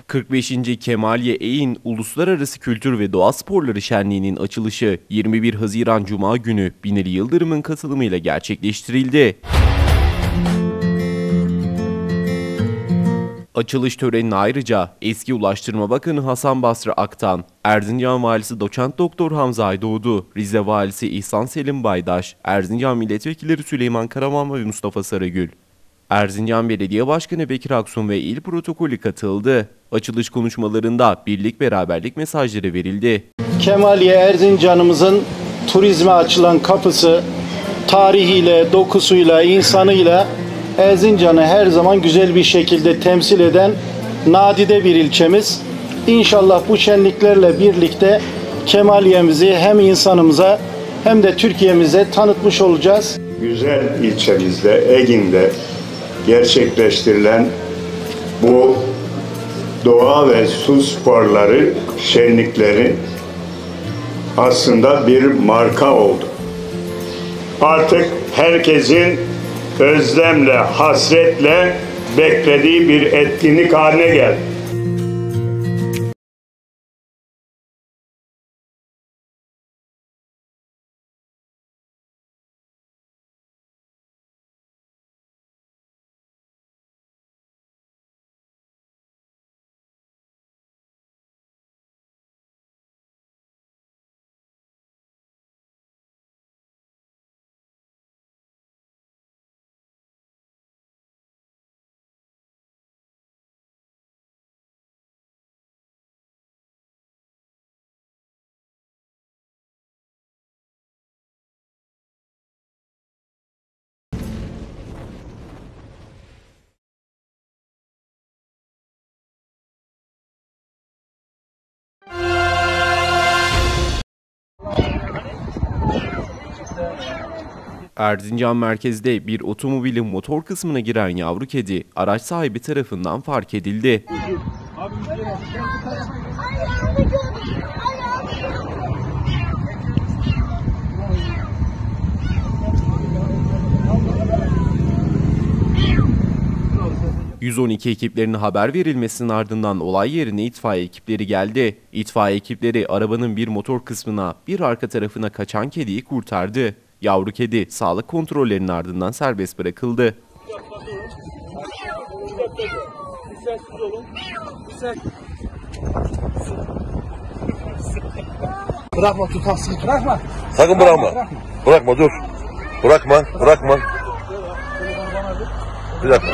45. Kemaliye Eğin Uluslararası Kültür ve Doğa Sporları Şenliği'nin açılışı 21 Haziran Cuma günü Binali Yıldırım'ın katılımıyla gerçekleştirildi. Açılış törenine ayrıca eski Ulaştırma Bakanı Hasan Basri Aktan, Erzincan Valisi Doçent Doktor Hamza Aydoğdu, Rize Valisi İhsan Selim Baydaş, Erzincan Milletvekilleri Süleyman Karaman ve Mustafa Sarıgül, Erzincan Belediye Başkanı Bekir Aksun ve il protokolü katıldı. Açılış konuşmalarında birlik beraberlik mesajları verildi. Kemaliye Erzincan'ımızın turizme açılan kapısı, tarihiyle, dokusuyla, insanıyla Erzincan'ı her zaman güzel bir şekilde temsil eden nadide bir ilçemiz. İnşallah bu şenliklerle birlikte Kemaliye'mizi hem insanımıza hem de Türkiye'mize tanıtmış olacağız. Güzel ilçemizde, Egin'de gerçekleştirilen bu doğa ve su sporları şenlikleri aslında bir marka oldu. Artık herkesin özlemle, hasretle beklediği bir etkinlik haline geldi. Erzincan merkezde bir otomobilin motor kısmına giren yavru kedi araç sahibi tarafından fark edildi. 112 ekiplerine haber verilmesinin ardından olay yerine itfaiye ekipleri geldi. İtfaiye ekipleri arabanın bir motor kısmına, bir arka tarafına kaçan kediyi kurtardı. Yavru kedi sağlık kontrollerinin ardından serbest bırakıldı. Bırakma, tutarsın, bırakma. Sakın bırakma. Bırakma, dur. Bırakma, bırakma. Bir dakika.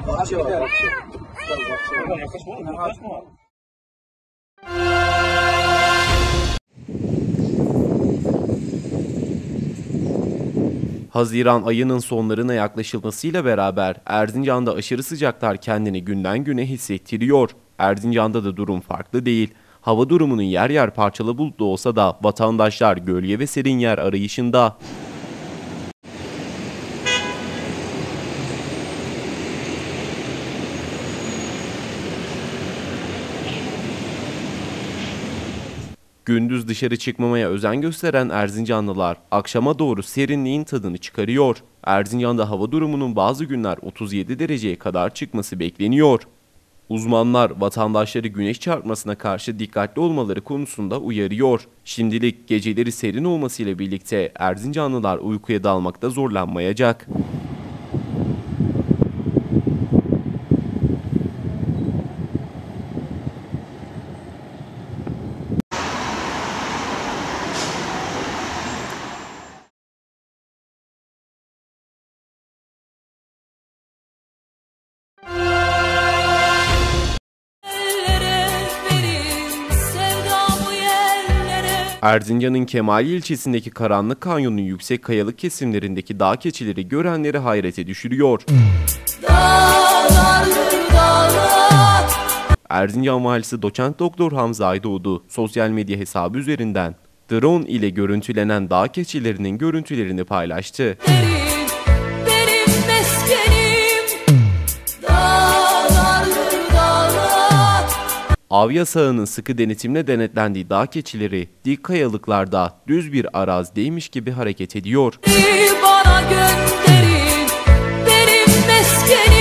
Haziran ayının sonlarına yaklaşılmasıyla beraber Erzincan'da aşırı sıcaklar kendini günden güne hissettiriyor. Erzincan'da da durum farklı değil. Hava durumunun yer yer parçalı bulutlu olsa da vatandaşlar gölge ve serin yer arayışında. Gündüz dışarı çıkmamaya özen gösteren Erzincanlılar akşama doğru serinliğin tadını çıkarıyor. Erzincan'da hava durumunun bazı günler 37 dereceye kadar çıkması bekleniyor. Uzmanlar vatandaşları güneş çarpmasına karşı dikkatli olmaları konusunda uyarıyor. Şimdilik geceleri serin olmasıyla birlikte Erzincanlılar uykuya dalmakta zorlanmayacak. Erzincan'ın Kemaliye ilçesindeki Karanlık Kanyon'un yüksek kayalık kesimlerindeki dağ keçileri görenleri hayrete düşürüyor. Erzincan Valisi Doçent Doktor Hamza Aydoğdu sosyal medya hesabı üzerinden drone ile görüntülenen dağ keçilerinin görüntülerini paylaştı. Av yasağının sıkı denetimle denetlendiği dağ keçileri dik kayalıklarda düz bir arazideymiş gibi hareket ediyor. Bana gönderin, benim meskenim.